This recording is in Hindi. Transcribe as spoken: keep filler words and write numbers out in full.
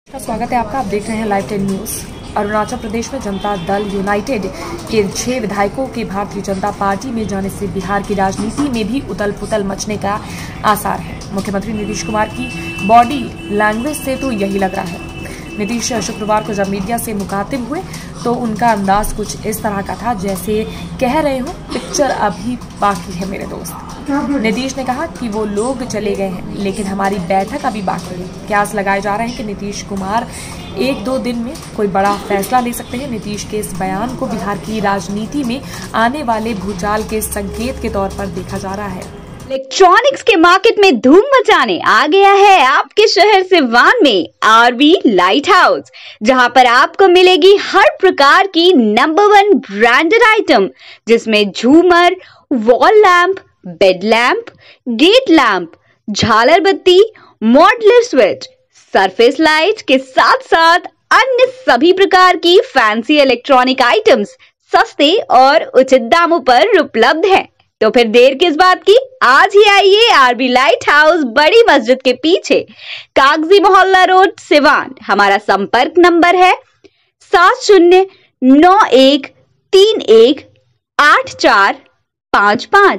स्वागत है आपका। आप देख रहे हैं live ten news. Arunachal Pradesh में जनता दल यूनाइटेड के छह विधायकों के भारतीय जनता पार्टी में जाने से बिहार की राजनीति में भी उथल पुथल मचने का आसार है। मुख्यमंत्री नीतीश कुमार की बॉडी लैंग्वेज से तो यही लग रहा है। नीतीश शुक्रवार को जब मीडिया से मुखातिब हुए तो उनका अंदाज कुछ इस तरह का था जैसे कह रहे हो पिक्चर अभी बाकी है मेरे दोस्त। नीतीश ने कहा कि वो लोग चले गए हैं लेकिन हमारी बैठक अभी बाकी है। कयास लगाए जा रहे हैं कि नीतीश कुमार एक दो दिन में कोई बड़ा फैसला ले सकते हैं। नीतीश के इस बयान को बिहार की राजनीति में आने वाले भूचाल के संकेत के तौर पर देखा जा रहा है। इलेक्ट्रॉनिक्स के मार्केट में धूम मचाने आ गया है आपके शहर सिवान में आरबी लाइट हाउस, जहां पर आपको मिलेगी हर प्रकार की नंबर वन ब्रांडेड आइटम, जिसमें झूमर, wall lamp, bed lamp, gate lamp, झालर बत्ती, मॉडलर स्विच, सरफेस लाइट के साथ साथ अन्य सभी प्रकार की फैंसी इलेक्ट्रॉनिक आइटम्स सस्ते और उचित दामों पर उपलब्ध हैं। तो फिर देर किस बात की, आज ही आइए आरबी लाइट हाउस, बड़ी मस्जिद के पीछे, कागजी मोहल्ला रोड, सिवान। हमारा संपर्क नंबर है सात शून्य नौ एक तीन एक आठ चार पाँच पाँच।